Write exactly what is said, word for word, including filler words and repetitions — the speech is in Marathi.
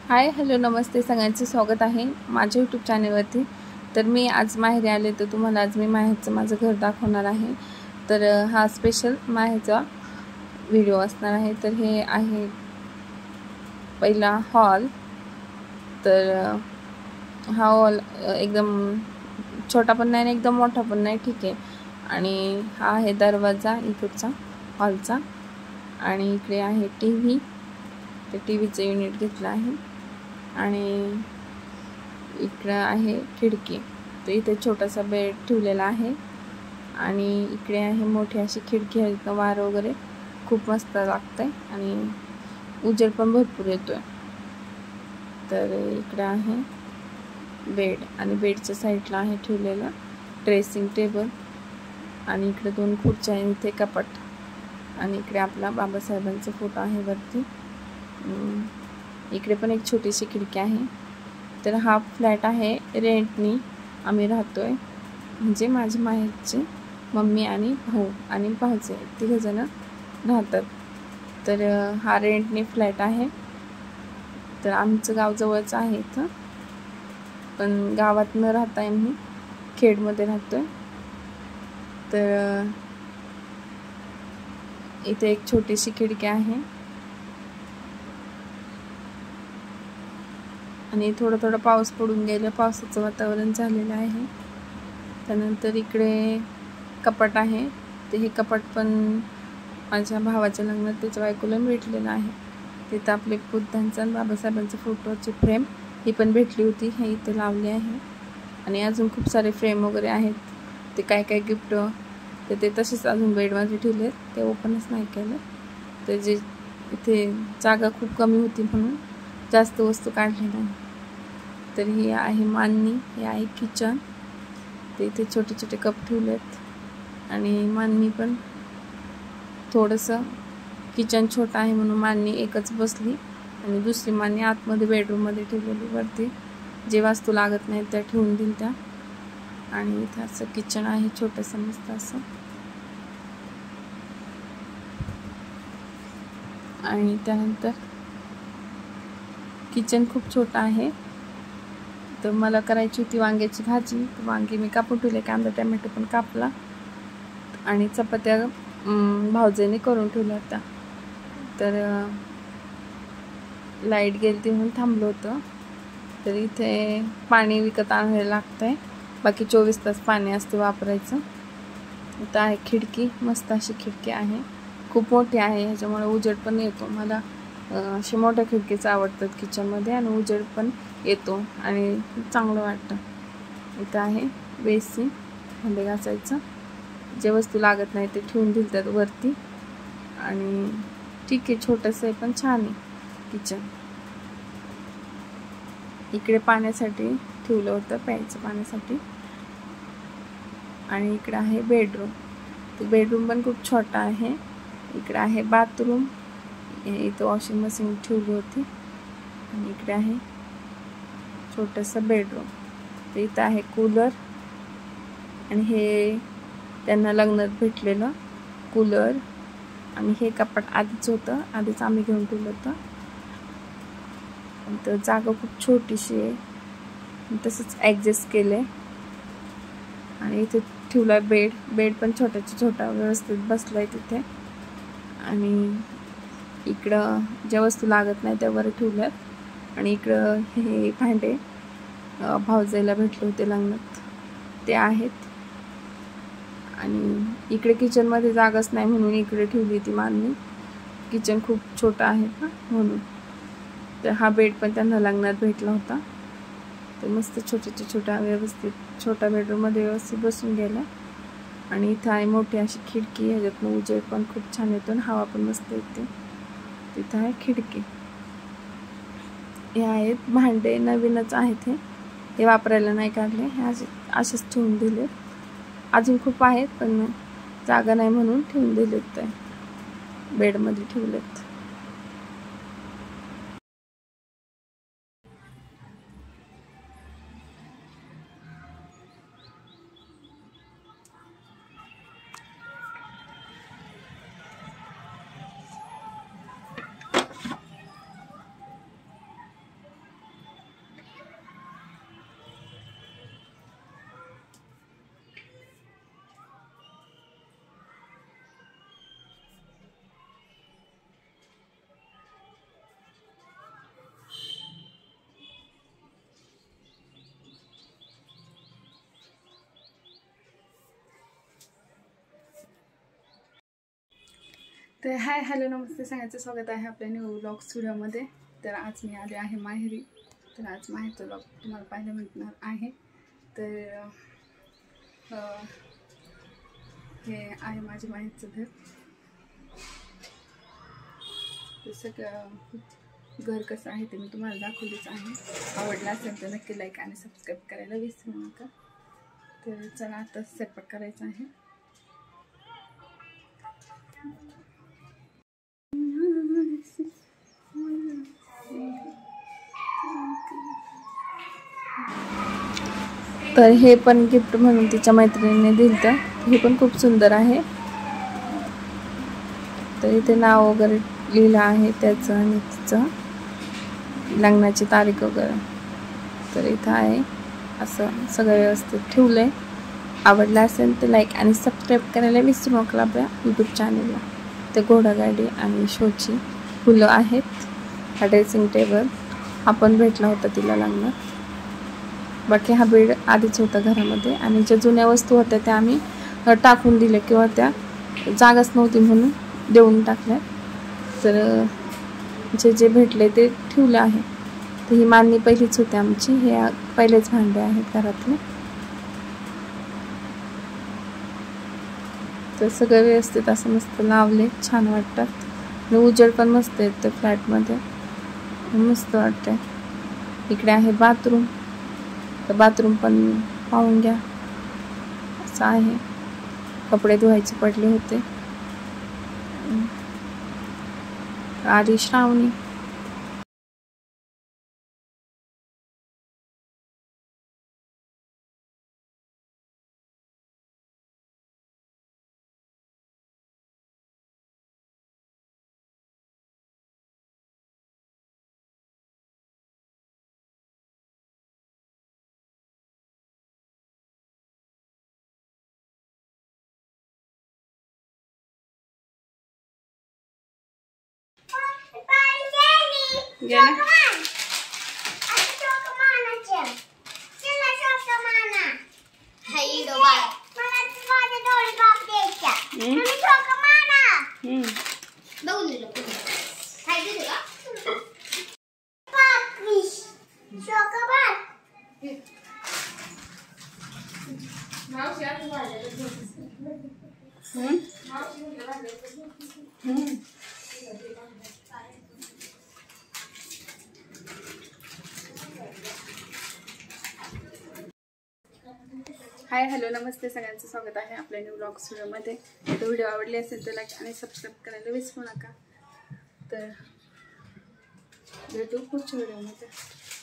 हाय हॅलो नमस्ते, सगळ्यांचं स्वागत आहे माझ्या यूट्यूब चॅनलवरती। तर मी आज माहेरी आले, तर तुम्हाला आज मी माहेरचं माझं घर दाखवणार आहे। तर हा स्पेशल माहेरचा व्हिडिओ असणार आहे। तर हे आहे पहिला हॉल। तर हा हॉल एकदम छोटा पण नाही आणि एकदम मोठा पण नाही, ठीक आहे। आणि हा आहे दरवाजा इकडचा हॉलचा, आणि इकडे आहे टीव्ही। ते टीव्हीचं युनिट घेतलं आहे। आणि इकडे आहे खिडकी, तर इथे छोटासा बेड ठेवलेला आहे। आणि इकडे आहे मोठी अशी खिडकी आहे, तर वारं वगैरे खूप मस्त लागतंय आणि उजेड पण भरपूर येतोय। तर इकडे आहे बेड, आणि बेडच्या साईडला आहे ठेवलेला ड्रेसिंग टेबल, आणि इकडे दोन खुर्च्या आहेत, इथे कपाट, आणि इकडे आपला बाबासाहेबांचा फोटो आहे वरती। इकडे पण एक छोटीशी खिडकी आहे। तर हा फ्लॅट आहे रेंटनी आम्ही राहतोय, म्हणजे माझे माहेरचे मम्मी आणि भाऊ आणि भाऊचे तिघ जण राहतात। तर हा रेंटनी फ्लॅट आहे। तर आमचं गाव जवळच आहे इथं, पण गावात न राहता आम्ही खेडमध्ये राहतोय। तर इथे एक छोटीशी खिडकी आहे, आणि थोडं थोडं पाऊस पडून गेलं, पावसाचं वातावरण झालेलं आहे। त्यानंतर इकडे कपाट आहे, ते हे कपाट पण माझ्या भावाच्या लग्नात त्याच्या बायकोला भेटलेलं आहे। तिथं आपले बुद्धांचा आणि बाबासाहेबांचा फोटोची फ्रेम ही पण भेटली होती, हे इथे लावली आहे। आणि अजून खूप सारे फ्रेम वगैरे आहेत, ते काय काय गिफ्ट तर ते तसेच अजून बेडमध्ये ठेवले, ते ओपनच नाही केलं। तर जे इथे जागा खूप कमी होती म्हणून जास्त वस्तू काढल्या नाही। तर ही आहे मांडणी, हे आहे किचन, ते इथे छोटे छोटे कप ठेवलेत। आणि मांडणी पण थोडंसं, किचन छोटा आहे म्हणून मांडणी एकच बसली, आणि दुसरी मांडणी आतमध्ये बेडरूममध्ये ठेवलेली, वरती जे वस्तू लागत नाही त्या ठेवून दिल त्या। आणि इथे असं किचन आहे छोटंसं मस्त असं। आणि त्यानंतर किचन खूप छोटा आहे। तर मला करायची होती वांग्याची भाजी, तर वांगी मी कापून ठेवले, कांदा टमॅटो पण कापला, आणि चपात्या भाऊजीने करून ठेवल्या होत्या। तर लाईट गेली म्हणून थांबलो होतं। तर इथे पाणी विकत आणायला लागतंय, बाकी चोवीस तास पाणी असते वापरायचं। इथं आहे खिडकी, मस्त अशी खिडकी आहे, खूप मोठी आहे, ह्याच्यामुळे उजेड पण येतो। मला अशी मोठ्या खिडकीच आवडतात किचनमध्ये, आणि उजेड पण येतो आणि चांगलं वाटतं। इथं आहे बेसिन, भांडे घासायचं, जे वस्तू लागत नाही ते ठेवून दिलतात वरती। आणि ठीक आहे, छोटंसं आहे पण छान आहे किचन। इकडे पाण्यासाठी ठेवलं होतं, प्यायचं पाण्यासाठी। आणि इकडे आहे बेडरूम, तर बेडरूम पण खूप छोटा आहे। इकडे आहे बाथरूम, इथं वॉशिंग मशीन ठेवली होती। आणि इकडे आहे छोटंसं बेडरूम, तर इथं आहे कूलर, आणि हे त्यांना लग्नात भेटलेलं कूलर। आणि हे कपाट आधीच होतं, आधीच आम्ही घेऊन ठेवलं होतं। तर जागा खूप छोटीशी आहे, तसंच ॲडजस्ट केलं आहे। आणि इथे ठेवला बेड, बेड पण छोट्याच्या छोटा व्यवस्थित बसला आहे तिथे। आणि इकडं ज्या वस्तू लागत नाही त्यावर ठेवल्यात, आणि इकडं हे भांडे भाऊजाईला भेटले होते लग्नात ते आहेत। आणि इकडे किचनमध्ये जागाच नाही म्हणून इकडे ठेवली ती मांडणी, किचन खूप छोटा आहे ना म्हणून। तर हा बेड पण त्यांना लग्नात भेटला होता, तर मस्त छोट्याच्या छोट्या व्यवस्थित छोट्या बेडरूममध्ये व्यवस्थित बसून गेला। आणि इथं आहे मोठी अशी खिडकी, ह्याच्यातून उजेड पण खूप छान येतो आणि हवा पण मस्त येते। तिथं आहे खिडकी। हे आहेत भांडे, नवीनच आहेत, हे हे वापरायला नाही काढले, हे असे असेच ठेवून दिले। अजून खूप आहेत पण जागा नाही म्हणून ठेवून दिलेत, ते बेडमध्ये ठेवलेत। तर हाय हॅलो नमस्ते सगळ्यांचं स्वागत आहे आपल्या न्यू व्लॉग स्टुडिओमध्ये. तर आज मी आले आहे माहेरी. तर आज माहेरचा व्लॉग तुम्हाला पाहायला मिळणार आहे. तर हे आहे माझे माहेरचं घर. तर सगळं घर कसं आहे ते मी तुम्हाला दाखवलेच आहे. आवडलं असेल तर नक्की लाईक आणि सबस्क्राईब करायला विसरू नका. तर चला आता स्वयंपाक करायचा आहे. तर हे पण गिफ्ट म्हणून तिच्या मैत्रिणीने दिलं. हे पण खूप सुंदर आहे. तर इथे नाव वगैरे लिहिलं आहे त्याचं आणि तिचं लग्नाची तारीख वगैरे. तर इथं आहे असं सगळं व्यवस्थित ठेवलंय. आवडलं असेल तर लाईक आणि सबस्क्राईब करायला विसरू नका आपल्या यूट्यूब चॅनलला. ते घोडागाडी आणि शोची फुलं आहेत. हा ड्रेसिंग टेबल आपण भेटला होता तिला लग्नात. बाकी हा बेड आधीच होता घरामध्ये आणि ज्या जुन्या वस्तू होत्या त्या आम्ही टाकून दिल्या किंवा त्या जागाच नव्हती म्हणून देऊन टाकल्या. तर जे जे भेटले ते ठेवलं आहे. तर ही मांडणी पहिलीच होती आमची. हे पहिलेच भांडे आहेत घरातले. तर सगळं व्यवस्थित असं मस्त लावले, छान वाटतात. आणि उजेड पण मस्त येतो फ्लॅटमध्ये, मस्त वाटतंय. इकडे आहे बाथरूम. तर बाथरूम पण पाहून घ्या असं आहे. कपडे धुवायचे पडले होते. आधी श्रावणी. हाय हॅलो नमस्ते सगळ्यांचं स्वागत आहे आपल्या न्यू व्लॉग स्टुडिओमध्ये. तर व्हिडिओ आवडली असेल तर लाईक आणि सबस्क्राईब करायला विसरू नका. तर भेटू पुढच्या व्हिडिओमध्ये.